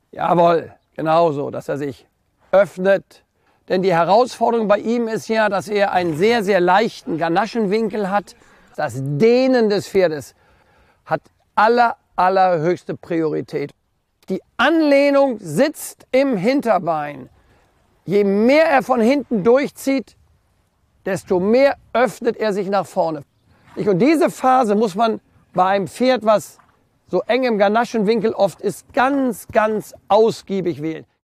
Jawohl, genauso, dass er sich öffnet. Denn die Herausforderung bei ihm ist ja, dass er einen sehr, sehr leichten Ganaschenwinkel hat. Das Dehnen des Pferdes hat allerhöchste Priorität. Die Anlehnung sitzt im Hinterbein. Je mehr er von hinten durchzieht, desto mehr öffnet er sich nach vorne. Und diese Phase muss man bei einem Pferd, was so eng im Ganaschenwinkel oft ist, ganz ausgiebig wählen.